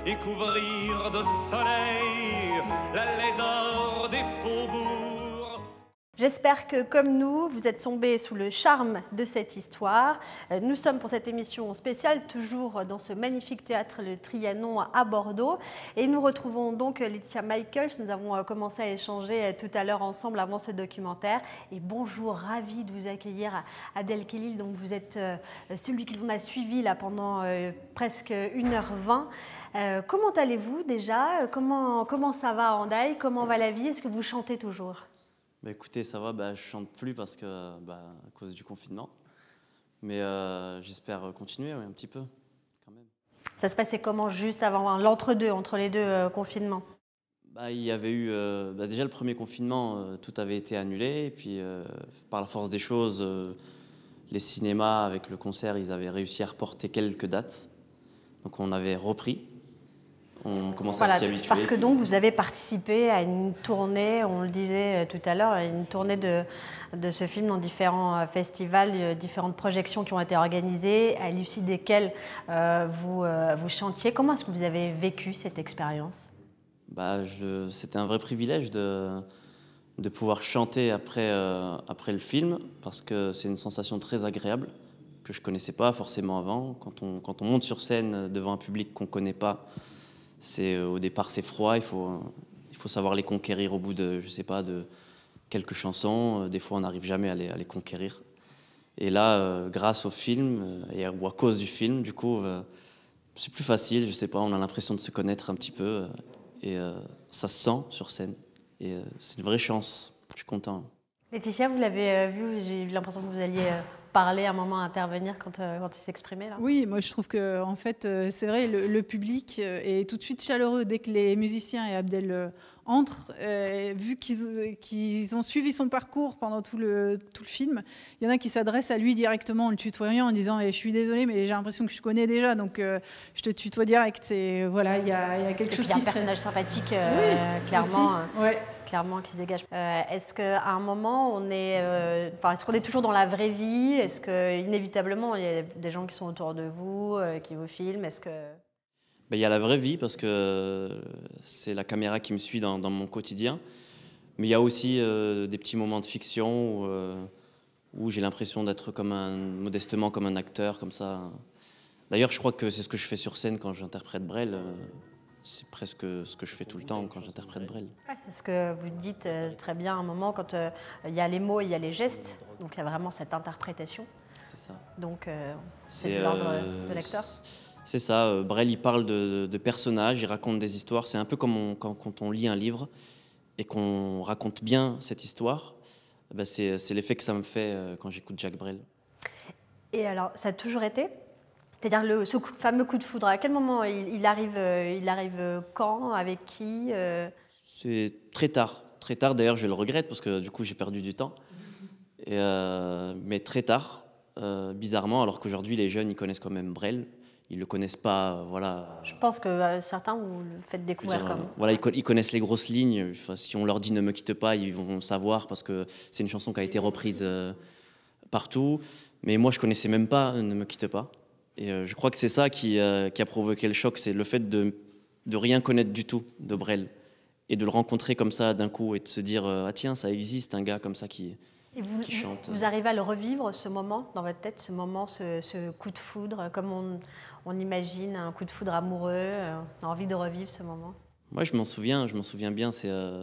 et couvrir de soleil la laideur des faubourgs. J'espère que, comme nous, vous êtes tombés sous le charme de cette histoire. Nous sommes pour cette émission spéciale, toujours dans ce magnifique théâtre, le Trianon à Bordeaux. Et nous retrouvons donc Laetitia Michaels. Nous avons commencé à échanger tout à l'heure ensemble avant ce documentaire. Et bonjour, ravie de vous accueillir à Abdelkhelil. Donc vous êtes celui que l'on a suivi là pendant presque 1h20. Comment allez-vous déjà? Comment ça va à Hendaye? Comment va la vie? Est-ce que vous chantez toujours? Bah écoutez, ça va, je chante plus parce que à cause du confinement. Mais j'espère continuer un petit peu quand même. Ça se passait comment juste avant l'entre-deux, entre les deux confinements? Il y avait eu déjà le premier confinement, tout avait été annulé. Et puis par la force des choses, les cinémas avec le concert, ils avaient réussi à reporter quelques dates. Donc on avait repris. On commence à s'y habituer. Parce que donc vous avez participé à une tournée, on le disait tout à l'heure, une tournée de ce film dans différents festivals, différentes projections qui ont été organisées, à l'issue desquelles vous chantiez. Comment est-ce que vous avez vécu cette expérience? C'était un vrai privilège de pouvoir chanter après le film, parce que c'est une sensation très agréable que je ne connaissais pas forcément avant. Quand on monte sur scène devant un public qu'on ne connaît pas, au départ c'est froid, il faut savoir les conquérir au bout de, je sais pas, de quelques chansons. Des fois on n'arrive jamais à les conquérir. Et là, grâce au film, ou à cause du film, du coup, c'est plus facile, je sais pas, on a l'impression de se connaître un petit peu, et ça se sent sur scène. Et c'est une vraie chance, je suis content. Laetitia, vous l'avez vu, j'ai eu l'impression que vous alliez parler, un moment intervenir quand il s'exprimait là. Oui, moi je trouve que en fait, c'est vrai, le public est tout de suite chaleureux dès que les musiciens et Abdel entrent. Vu qu'ils ont suivi son parcours pendant tout le film, il y en a qui s'adressent à lui directement en le tutoyant, en disant je suis désolée, mais j'ai l'impression que je connais déjà, donc je te tutoie direct. Voilà, il y a quelque chose qui un personnage sympathique, oui, clairement. Ouais. Clairement qui se dégage. Est-ce qu'à un moment, est-ce qu'on est toujours dans la vraie vie? Est-ce qu'inévitablement, il y a des gens qui sont autour de vous, qui vous filment? Il y a la vraie vie, parce que c'est la caméra qui me suit dans mon quotidien. Mais il y a aussi des petits moments de fiction où j'ai l'impression d'être modestement comme un acteur, comme ça. D'ailleurs, je crois que c'est ce que je fais sur scène quand j'interprète Brel. C'est presque ce que je fais tout le temps quand j'interprète Brel. C'est ce que vous dites très bien à un moment, quand il y a les mots et il y a les gestes, donc il y a vraiment cette interprétation. C'est ça. Donc c'est de l'ordre de l'acteur. C'est ça, Brel il parle de personnages, il raconte des histoires. C'est un peu comme quand on lit un livre et qu'on raconte bien cette histoire. C'est l'effet que ça me fait quand j'écoute Jacques Brel. Et alors, ça a toujours été ? C'est-à-dire ce fameux coup de foudre, à quel moment il arrive quand, avec qui C'est très tard. Très tard, d'ailleurs, je le regrette parce que du coup, j'ai perdu du temps. Mais très tard, bizarrement, alors qu'aujourd'hui, les jeunes, ils connaissent quand même Brel. Ils ne le connaissent pas, voilà. Je pense que certains, vous le faites découvrir comme... Voilà, ils connaissent les grosses lignes. Enfin, si on leur dit « ne me quitte pas », ils vont savoir parce que c'est une chanson qui a été reprise partout. Mais moi, je ne connaissais même pas « ne me quitte pas ». Et je crois que c'est ça qui a provoqué le choc, c'est le fait de rien connaître du tout de Brel et de le rencontrer comme ça d'un coup et de se dire ah tiens, ça existe un gars comme ça qui chante. Vous arrivez à le revivre, ce moment dans votre tête, ce moment, ce coup de foudre, comme on imagine un coup de foudre amoureux, on a envie de revivre ce moment? Moi, je m'en souviens bien.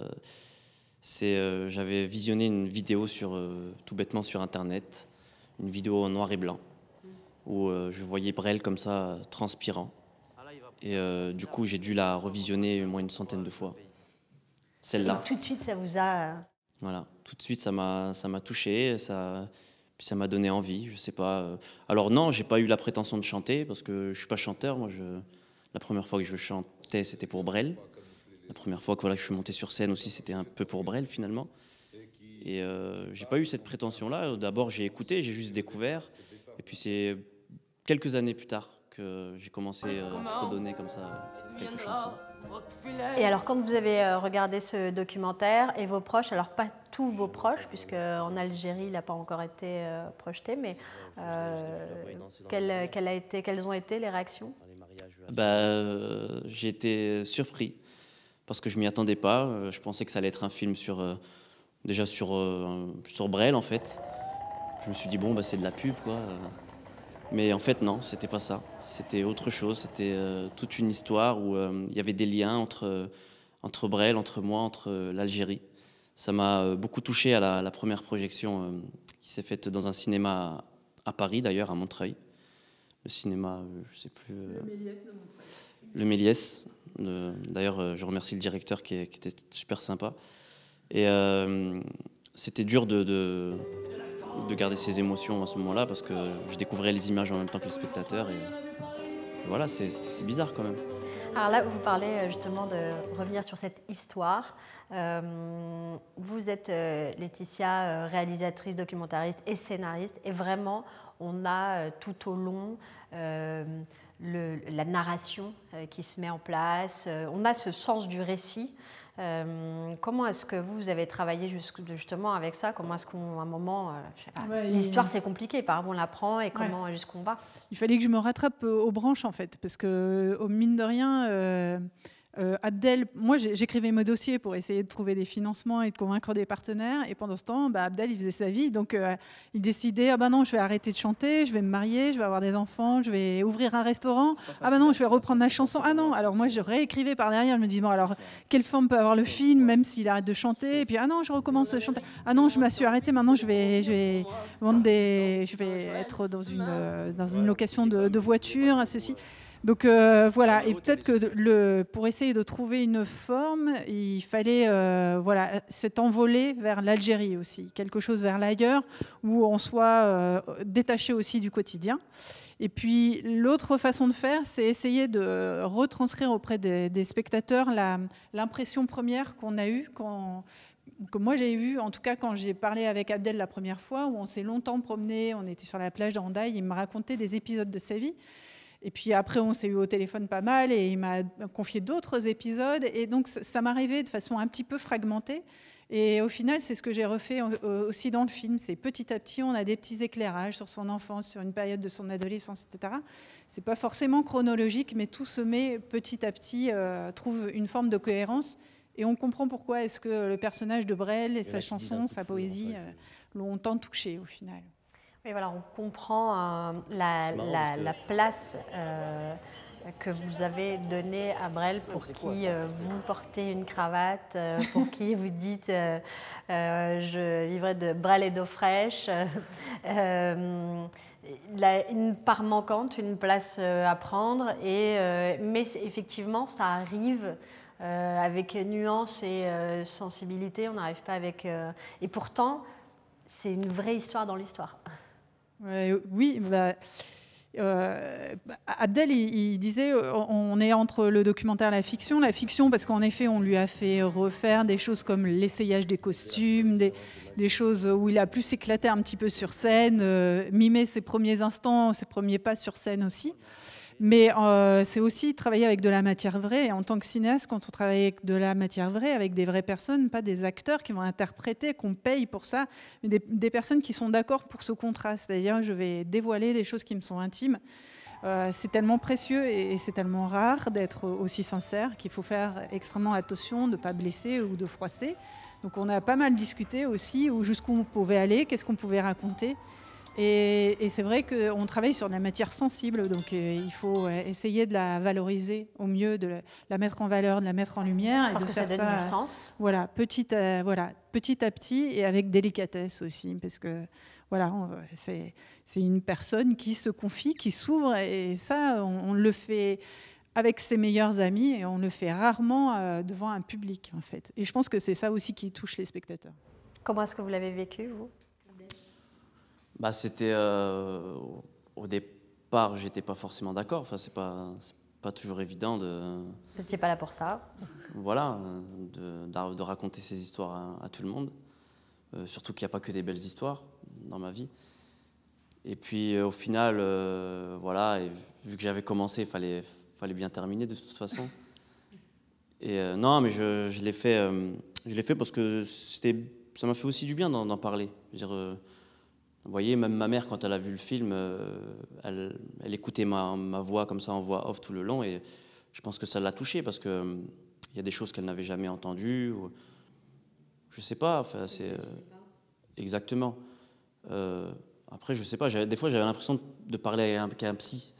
J'avais visionné une vidéo tout bêtement sur Internet, une vidéo en noir et blanc, où je voyais Brel comme ça, transpirant. Et du coup, j'ai dû la revisionner au moins une centaine de fois. Celle-là. Tout de suite, ça vous a... Voilà, tout de suite, ça m'a touché, puis ça m'a donné envie, je sais pas. Alors non, j'ai pas eu la prétention de chanter, parce que je suis pas chanteur. Moi, la première fois que je chantais, c'était pour Brel. La première fois que je suis monté sur scène aussi, c'était un peu pour Brel, finalement. Et j'ai pas eu cette prétention-là. D'abord, j'ai écouté, j'ai juste découvert. Et puis c'est quelques années plus tard que j'ai commencé à fredonner comme ça quelques chansons. Et alors, quand vous avez regardé ce documentaire, et vos proches, alors pas tous vos proches, puisque en Algérie, il n'a pas encore été projeté, mais quelles ont été les réactions? J'ai été surpris parce que je m'y attendais pas. Je pensais que ça allait être un film déjà sur Brel en fait. Je me suis dit bon c'est de la pub quoi. Mais en fait non, c'était pas ça. C'était autre chose. C'était toute une histoire où il y avait des liens entre Brel, entre moi, entre l'Algérie. Ça m'a beaucoup touché à la première projection qui s'est faite dans un cinéma à Paris d'ailleurs, à Montreuil. Le cinéma, je sais plus. Le Méliès de Montreuil. Le Méliès. D'ailleurs, je remercie le directeur qui était super sympa. Et c'était dur de garder ses émotions à ce moment-là parce que je découvrais les images en même temps que les spectateurs. Et voilà, c'est bizarre quand même. Alors là, vous parlez justement de revenir sur cette histoire. Vous êtes Laetitia, réalisatrice, documentariste et scénariste. Et vraiment, on a tout au long la narration qui se met en place. On a ce sens du récit. Comment est-ce que vous avez travaillé justement avec ça? Comment est-ce qu'à un moment, l'histoire c'est compliqué, par où on l'apprend et comment jusqu'où on va? Il fallait que je me rattrape aux branches en fait, parce que au mine de rien, Abdel, moi j'écrivais mes dossiers pour essayer de trouver des financements et de convaincre des partenaires, et pendant ce temps, Abdel il faisait sa vie, donc il décidait non, je vais arrêter de chanter, je vais me marier, je vais avoir des enfants, je vais ouvrir un restaurant, non, je vais reprendre ma chanson, non, alors moi je réécrivais par derrière, je me dis alors quelle forme peut avoir le film même s'il arrête de chanter, et puis non, je recommence à chanter, non, je me suis arrêtée, maintenant je vais vendre je vais être dans une location de voiture, à ceci. Donc voilà, et peut-être que pour essayer de trouver une forme, il fallait cet envolé vers l'Algérie aussi, quelque chose vers l'ailleurs, où on soit détaché aussi du quotidien. Et puis l'autre façon de faire, c'est essayer de retranscrire auprès des spectateurs l'impression première qu'on a eue, que moi j'ai eu, en tout cas quand j'ai parlé avec Abdel la première fois, où on s'est longtemps promené, on était sur la plage de Hendaye, il me racontait des épisodes de sa vie. Et puis après, on s'est eu au téléphone pas mal et il m'a confié d'autres épisodes. Et donc, ça m'arrivait de façon un petit peu fragmentée. Et au final, c'est ce que j'ai refait aussi dans le film. C'est petit à petit, on a des petits éclairages sur son enfance, sur une période de son adolescence, etc. C'est pas forcément chronologique, mais tout se met petit à petit, trouve une forme de cohérence. Et on comprend pourquoi est-ce que le personnage de Brel et sa chanson, sa poésie l'ont tant touché au final. Oui, voilà, on comprend la place que vous avez donnée à Brel, pour qui vous portez une cravate, pour qui vous dites je vivrai de Brel et d'eau fraîche. Une part manquante, une place à prendre, mais effectivement, ça arrive avec nuance et sensibilité. On n'arrive pas avec... et pourtant, c'est une vraie histoire dans l'histoire. Oui, Abdel, il disait on est entre le documentaire et la fiction parce qu'en effet on lui a fait refaire des choses comme l'essayage des costumes, des choses où il a plus éclaté un petit peu sur scène, mimer ses premiers instants, ses premiers pas sur scène aussi. Mais c'est aussi travailler avec de la matière vraie. Et en tant que cinéaste, quand on travaille avec de la matière vraie, avec des vraies personnes, pas des acteurs qui vont interpréter, qu'on paye pour ça, mais des personnes qui sont d'accord pour ce contraste. C'est-à-dire, je vais dévoiler des choses qui me sont intimes. C'est tellement précieux et c'est tellement rare d'être aussi sincère qu'il faut faire extrêmement attention de ne pas blesser ou de froisser. Donc on a pas mal discuté aussi jusqu'où on pouvait aller, qu'est-ce qu'on pouvait raconter. Et c'est vrai qu'on travaille sur de la matière sensible, donc il faut essayer de la valoriser au mieux, de la mettre en valeur, de la mettre en lumière. Parce et de que faire ça donne du sens. Voilà, petit à petit et avec délicatesse aussi, parce que voilà, c'est une personne qui se confie, qui s'ouvre, et ça, on le fait avec ses meilleurs amis et on le fait rarement devant un public, en fait. Et je pense que c'est ça aussi qui touche les spectateurs. Comment est-ce que vous l'avez vécu, vous ? C'était au départ, j'étais pas forcément d'accord. Enfin, c'est pas toujours évident de. Vous n'étiez pas là pour ça. Voilà, de raconter ces histoires à tout le monde. Surtout qu'il n'y a pas que des belles histoires dans ma vie. Et puis au final, voilà, et vu que j'avais commencé, il fallait bien terminer de toute façon. Et non, mais je l'ai fait parce que ça m'a fait aussi du bien d'en parler. Je veux dire, Vous voyez, même ma mère, quand elle a vu le film, elle écoutait ma voix comme ça en voix off tout le long, et je pense que ça l'a touchée parce que il y a des choses qu'elle n'avait jamais entendues. Ou, je sais pas, enfin, c'est exactement. Après, je sais pas. Des fois, j'avais l'impression de parler à un psy.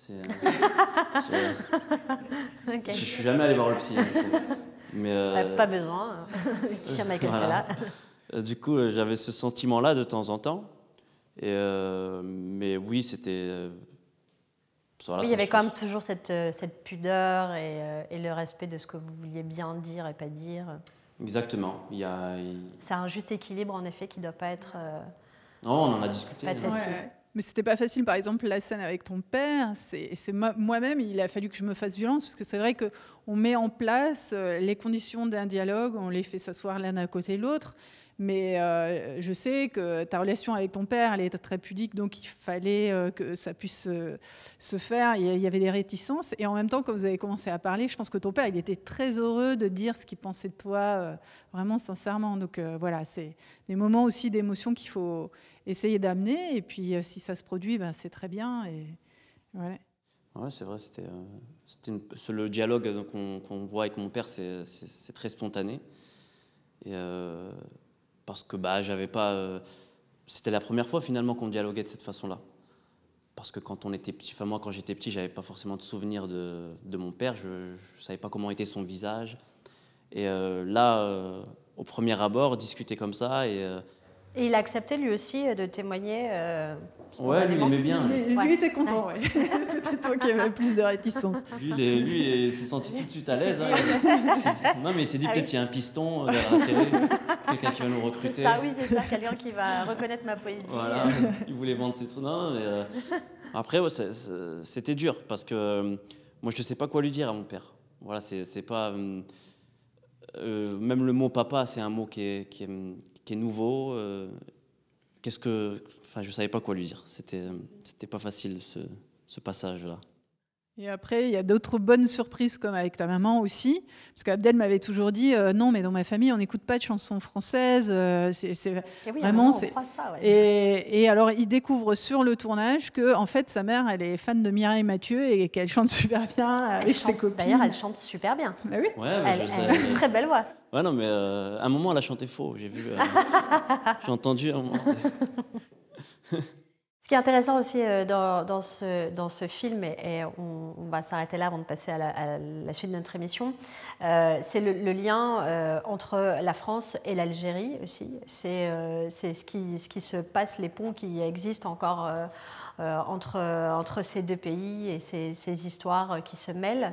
Okay. Je suis jamais allé voir le psy. Du coup. Mais pas besoin. Tiens, Michael, voilà. c'est là. Du coup, j'avais ce sentiment-là de temps en temps. Et mais oui, c'était. Voilà, oui, il y avait quand même toujours cette pudeur et le respect de ce que vous vouliez bien dire et pas dire. Exactement. C'est un juste équilibre, en effet, qui ne doit pas être. Non, on en a discuté. Pas être facile. Ouais. Mais c'était pas facile, par exemple, la scène avec ton père. Moi-même, il a fallu que je me fasse violence, parce que c'est vrai qu'on met en place les conditions d'un dialogue, on les fait s'asseoir l'un à côté de l'autre. Mais je sais que ta relation avec ton père, elle était très pudique, donc il fallait que ça puisse se faire. Il y avait des réticences. Et en même temps, quand vous avez commencé à parler, je pense que ton père, il était très heureux de dire ce qu'il pensait de toi, vraiment sincèrement. Donc voilà, c'est des moments aussi d'émotion qu'il faut essayer d'amener. Et puis si ça se produit, ben, c'est très bien. Et voilà. Ouais, c'est vrai, le dialogue qu'on voit avec mon père, c'est très spontané. Et parce que j'avais pas. C'était la première fois finalement qu'on dialoguait de cette façon-là. Parce que quand on était petit, enfin moi quand j'étais petit, j'avais pas forcément de souvenir de mon père. Je savais pas comment était son visage. Et là, au premier abord, discuter comme ça et il a accepté lui aussi de témoigner. Ouais, lui il aimait bien. Lui était content, ouais. C'était toi qui avais le plus de réticence. Lui, il s'est senti tout de suite à l'aise. Hein. Non, mais il s'est dit peut-être qu'il y a un piston vers la télé, quelqu'un qui va nous recruter. C'est ça, oui, c'est ça, quelqu'un qui va reconnaître ma poésie. Voilà, il voulait vendre ses trucs. Non, mais, après, ouais, c'était dur parce que moi, je ne sais pas quoi lui dire à mon père. Voilà, c'est pas. Même le mot papa, c'est un mot qui est nouveau. Enfin, je savais pas quoi lui dire. C'était pas facile ce passage-là. Et après, il y a d'autres bonnes surprises comme avec ta maman aussi, parce qu'Abdel m'avait toujours dit non, mais dans ma famille, on n'écoute pas de chansons françaises. Oui, vraiment, on croit ça. Ouais. Et alors, il découvre sur le tournage que en fait, sa mère, elle est fan de Mireille Mathieu et qu'elle chante super bien avec ses copines. D'ailleurs, elle chante super bien. Bah oui. Ouais, elle a une très belle voix. Ouais, non, mais à un moment, elle a chanté faux. J'ai vu, j'ai entendu à un moment. Ce qui est intéressant aussi dans ce film, et on va s'arrêter là avant de passer à la suite de notre émission, c'est le lien entre la France et l'Algérie aussi. C'est ce qui se passe, les ponts qui existent encore entre ces deux pays et ces histoires qui se mêlent.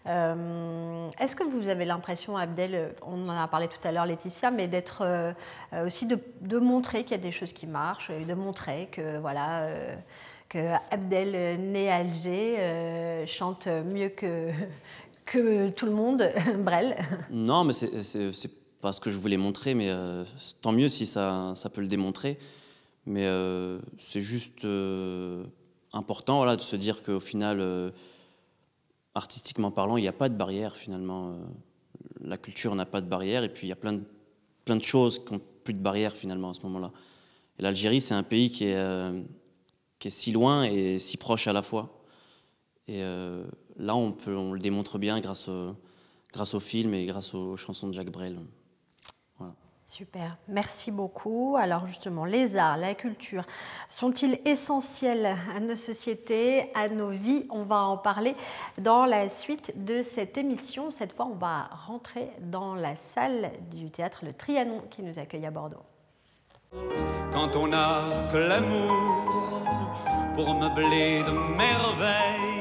Est-ce que vous avez l'impression, Abdel, on en a parlé tout à l'heure, Laetitia, mais d'être aussi de montrer qu'il y a des choses qui marchent, et de montrer que voilà que Abdel né à Alger chante mieux que tout le monde, Brel. Non, mais c'est pas ce que je voulais montrer, mais tant mieux si ça peut le démontrer. Mais c'est juste important, voilà, de se dire qu'au final, artistiquement parlant, il n'y a pas de barrière finalement. La culture n'a pas de barrière, et puis il y a plein de choses qui n'ont plus de barrière finalement à ce moment-là. Et l'Algérie, c'est un pays qui est si loin et si proche à la fois. Et là, on le démontre bien grâce au film et grâce aux chansons de Jacques Brel. Voilà. Super, merci beaucoup. Alors justement, les arts, la culture, sont-ils essentiels à nos sociétés, à nos vies? On va en parler dans la suite de cette émission. Cette fois, on va rentrer dans la salle du théâtre Le Trianon qui nous accueille à Bordeaux. Quand on n'a que l'amour pour meubler de merveilles,